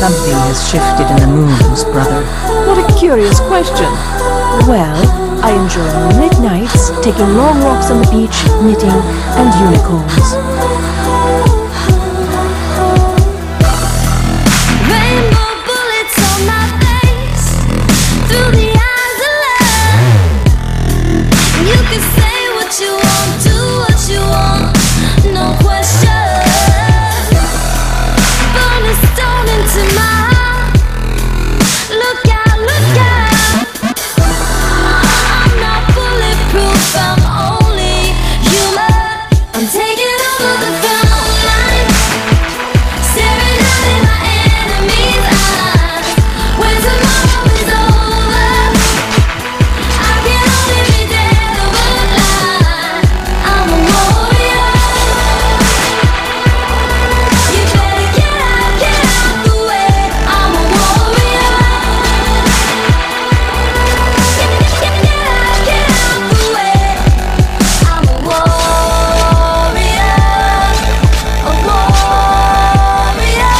Something has shifted in the moons, brother. What a curious question. Well, I enjoy moonlit nights, taking long walks on the beach, knitting, and unicorns. Rainbow bullets on my face, through the eyes of love. You can say what you want, do what you want, no question. Burn a stone into my heart. Look out, look out. I'm not bulletproof, I'm only human. I'm taking over the front line, staring out in my enemy's eyes. When tomorrow is over, I can only be dead of a lie. I'm a warrior. You better get out the way. I'm a warrior. Get out the way. I'm a warrior. A warrior.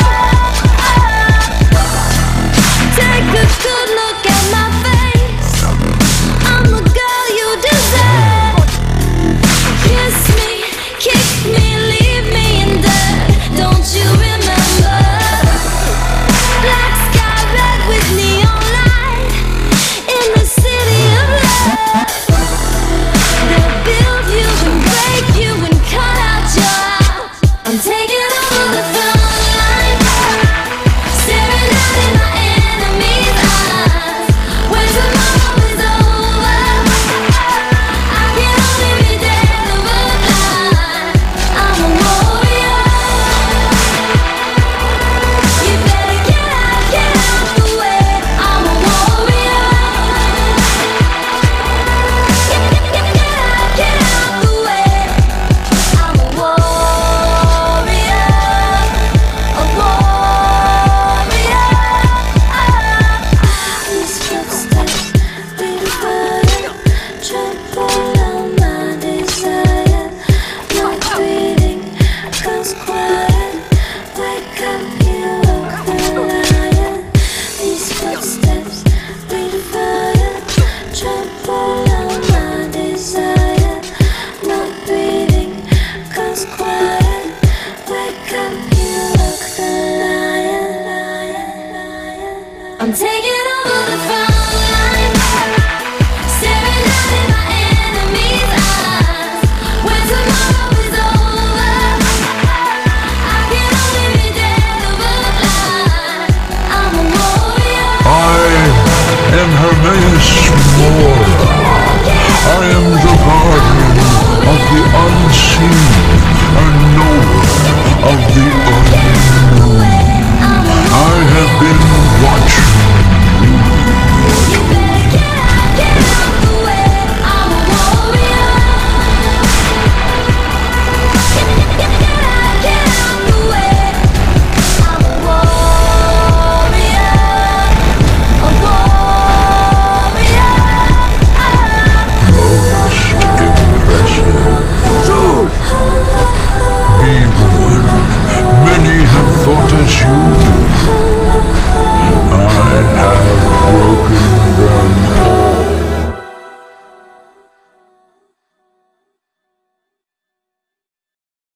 Take a good look at my face. I'm the girl you deserve. Kiss me, kick me, leave me in dirt. Don't you remember? Black sky red with neon light in the city of love. They'll build you and break you and cut out your heart. I'm taking over the front line, staring out in my enemy's eyes. When tomorrow is over, I can only be dead of a lie. I'm a warrior. You better get out the way. I'm a warrior. Get out the way. I'm a warrior. A warrior. These footsteps lead further, trample on my desire. Not breathing, goes quiet. Wake up, you look the lion. These footsteps lead further, trample on my desire. Not breathing, goes quiet. Wake up, you look the lion. I'm taking over the front line, staring out in my enemy's eyes. When tomorrow is over, I can only be dead of a lie. I'm a warrior. I am Hermaeus Mora. I am the guardian of the unseen and knower of the unknown.